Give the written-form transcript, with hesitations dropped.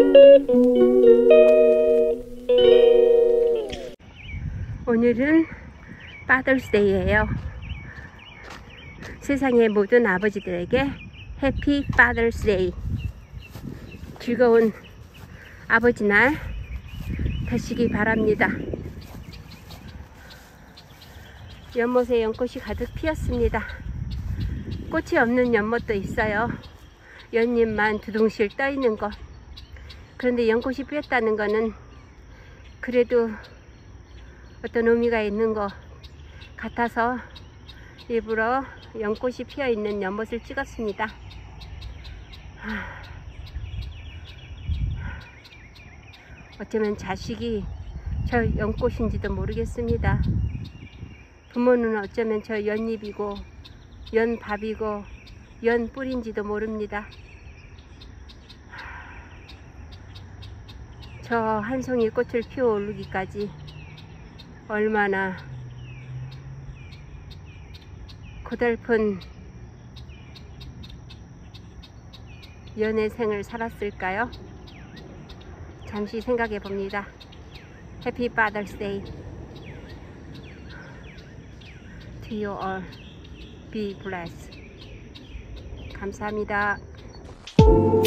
오늘은 Father's Day예요. 세상의 모든 아버지들에게 해피 Father's Day. 즐거운 아버지 날 되시기 바랍니다. 연못에 연꽃이 가득 피었습니다. 꽃이 없는 연못도 있어요. 연잎만 두둥실 떠 있는 것. 그런데 연꽃이 피었다는 거는 그래도 어떤 의미가 있는 것 같아서 일부러 연꽃이 피어 있는 연못을 찍었습니다. 어쩌면 자식이 저 연꽃인지도 모르겠습니다. 부모는 어쩌면 저 연잎이고 연밥이고 연뿌리인지도 모릅니다. 저 한 송이 꽃을 피워 오르기까지 얼마나 고달픈 연애생을 살았을까요? 잠시 생각해 봅니다. Happy Father's Day to you all. Be blessed. 감사합니다.